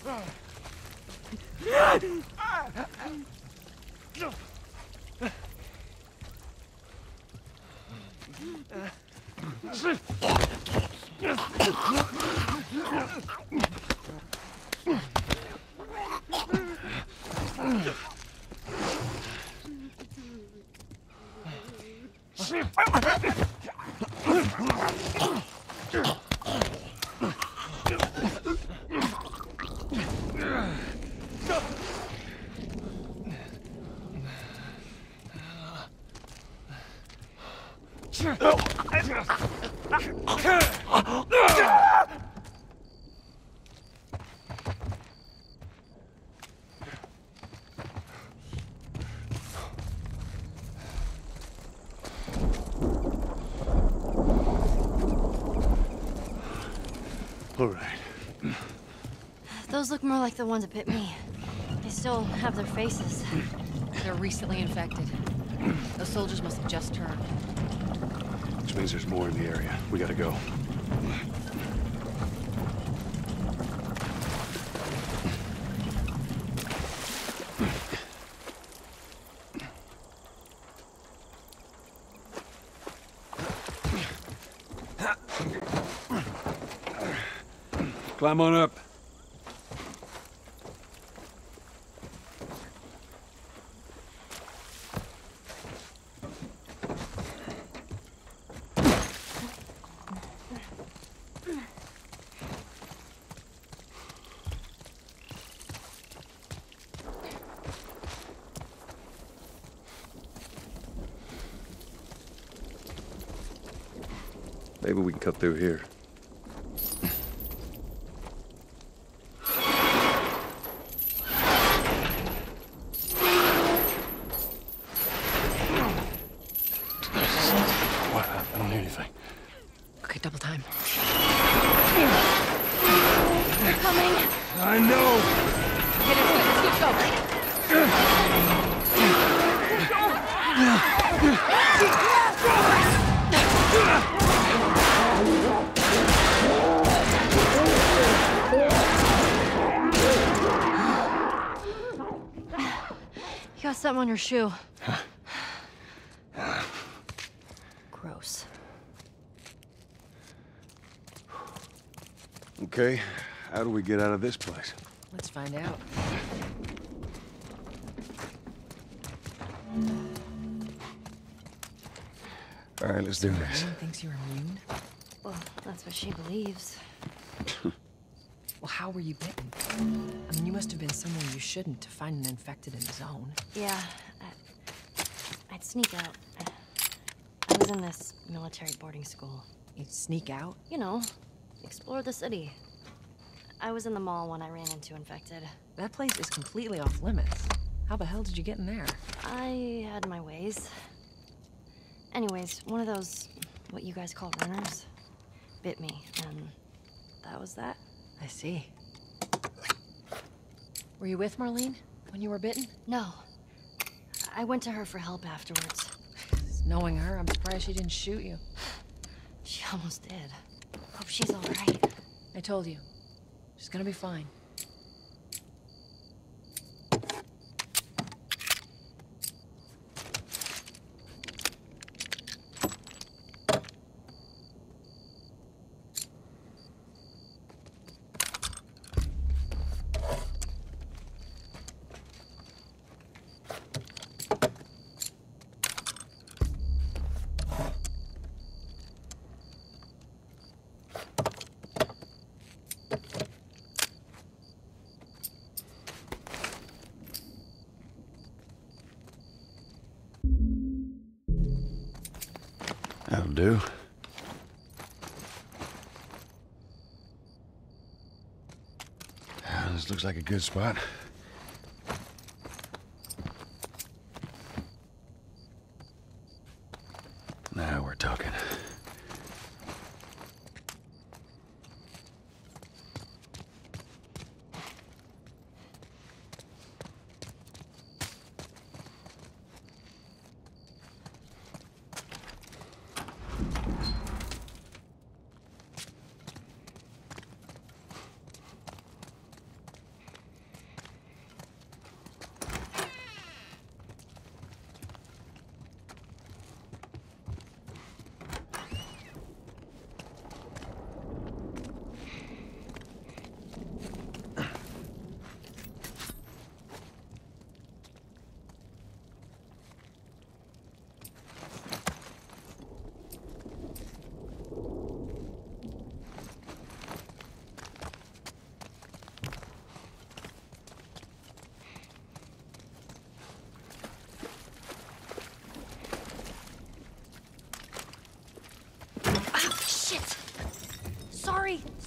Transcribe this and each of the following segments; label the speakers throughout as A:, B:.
A: All right.
B: Those look more like the ones that bit me. They still have their faces.
C: They're recently infected. Those soldiers must have just turned.
A: Which means there's more in the area. We gotta go. Climb on up. Maybe we can cut through here.
C: Okay, double time.
B: They're coming.
A: I know!
C: Get into it. Let's go.
B: You got something on your shoe. Gross.
A: Okay, how do we get out of this place?
C: Let's find out.
A: All right, let's do this.
C: Marlene thinks you're immune?
B: Well, that's what she believes.
C: Well, how were you bitten? I mean, you must have been somewhere you shouldn't to find an infected in the zone.
B: Yeah, I'd sneak out. I was in this military boarding school.
C: You'd sneak out?
B: You know, explore the city. I was in the mall when I ran into infected.
C: That place is completely off limits. How the hell did you get in there?
B: I had my ways. Anyways, one of those, what you guys call runners, bit me, and that was that.
C: I see. Were you with Marlene when you were bitten?
B: No. I went to her for help afterwards.
C: Knowing her, I'm surprised she didn't shoot you.
B: She almost did. Hope she's all right.
C: I told you. She's gonna be fine.
A: That'll do. This looks like a good spot. Now we're talking.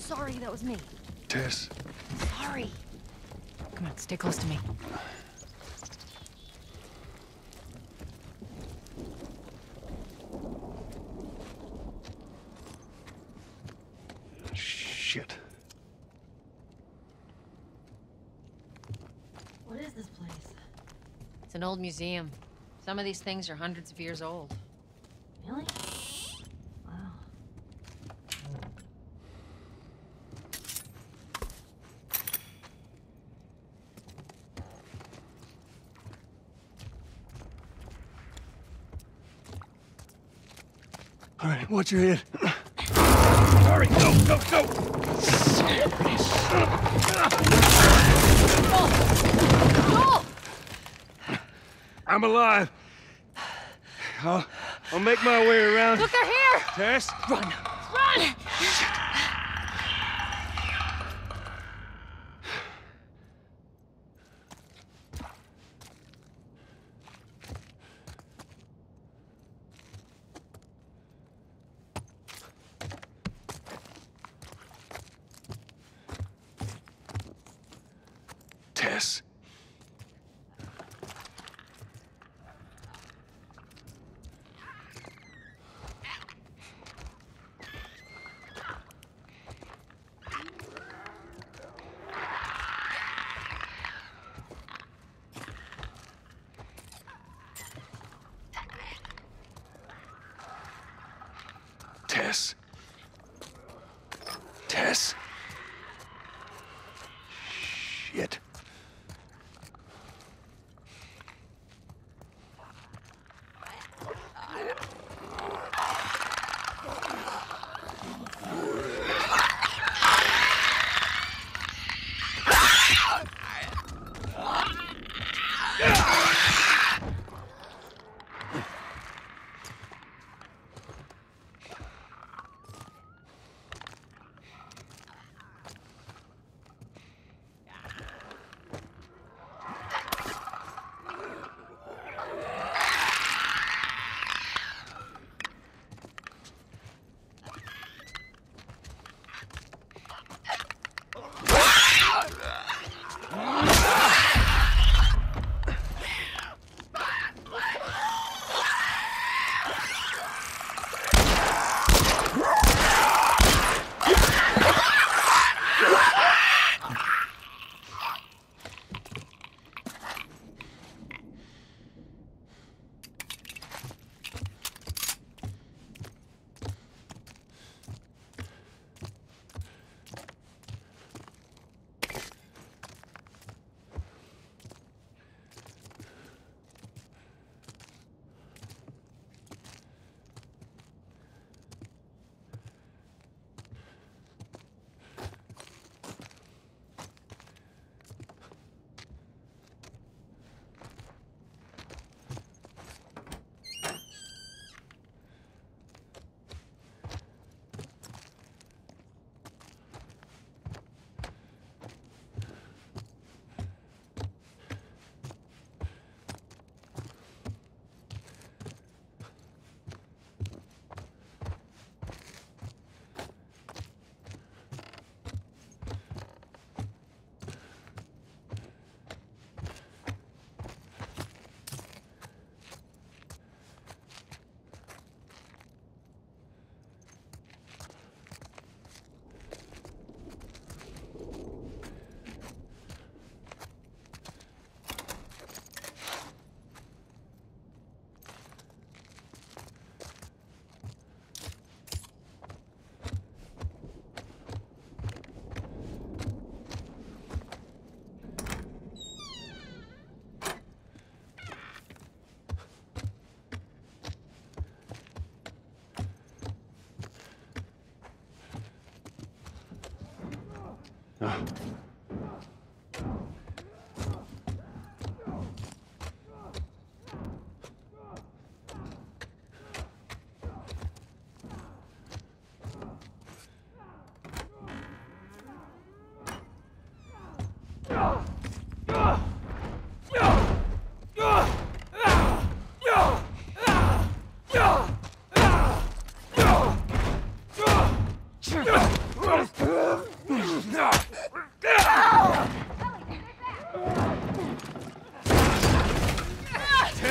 B: sorry, that was me.
A: Tess.
B: Sorry.
C: Come on, stay close to me.
A: Shit.
B: What is this place?
C: It's an old museum. Some of these things are hundreds of years old.
B: Really? Wow.
A: All right, watch your head. Sorry, go! I'm alive. I'll make my way around.
B: Look, they're here!
A: Tess?
C: Run!
B: Run!
A: Tess? Tess? Tess? Shit.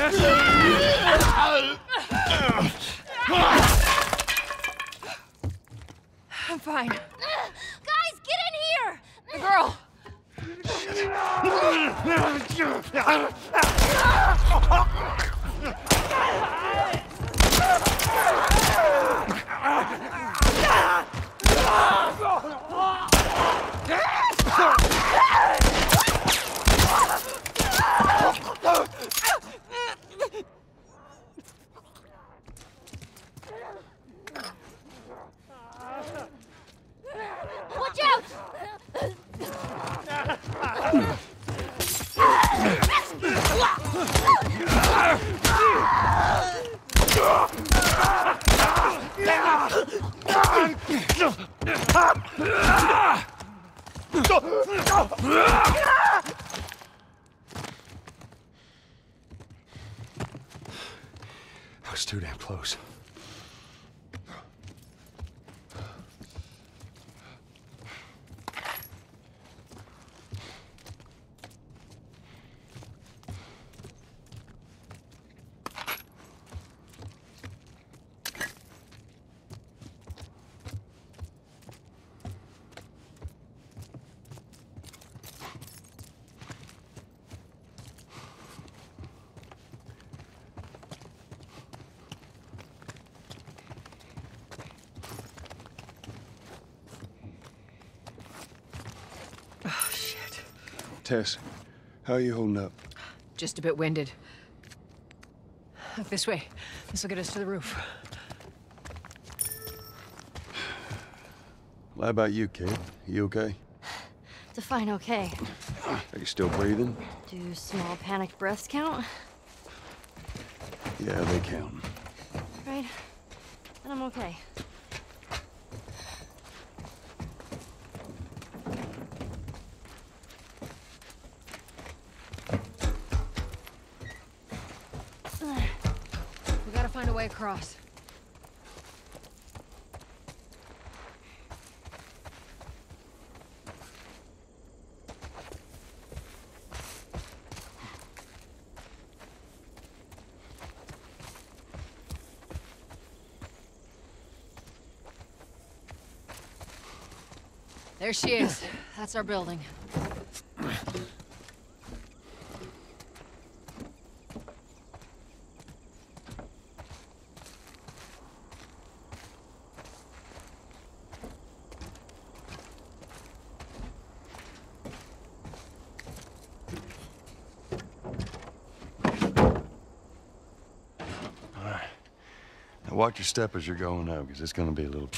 C: I'm fine.
B: Guys, get in here!
C: The girl!
B: Watch out!
A: I was too damn close.
C: Oh, shit.
A: Tess, how are you holding up?
C: Just a bit winded. This way. This will get us to the roof.
A: Well, how about you, kid? You okay?
B: Define okay.
A: Are you still breathing?
B: Do small panicked breaths count?
A: Yeah, they count.
B: Right. Then I'm okay.
C: We gotta find a way across. There she is. That's our building.
A: Now watch your step as you're going out, because it's gonna be a little...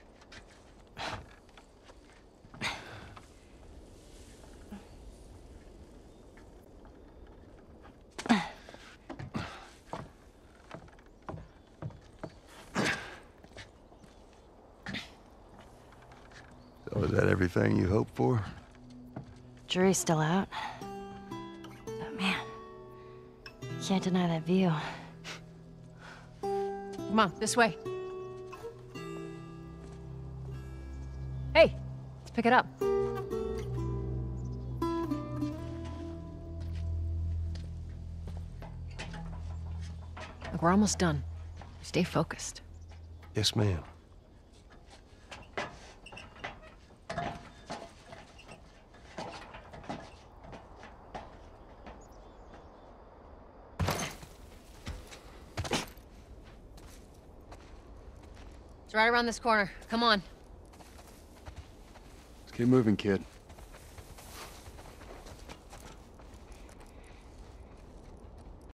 A: So is that everything you hoped for?
B: Jury's still out. But man, can't deny that view.
C: Come on, this way. Hey, let's pick it up. Look, we're almost done. Stay focused.
A: Yes, ma'am.
C: It's right around this corner. Come on.
A: Let's keep moving, kid.